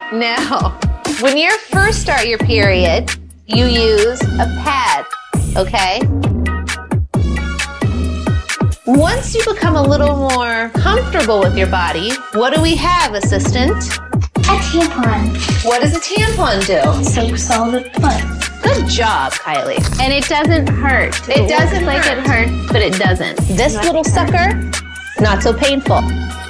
Now, when you first start your period, you use a pad, okay? Once you become a little more comfortable with your body, what do we have, assistant? A tampon. What does a tampon do? Soaks all the blood. Good job, Kylie. And it doesn't hurt. It doesn't like hurt. it hurts, but it doesn't. This little sucker, not so painful.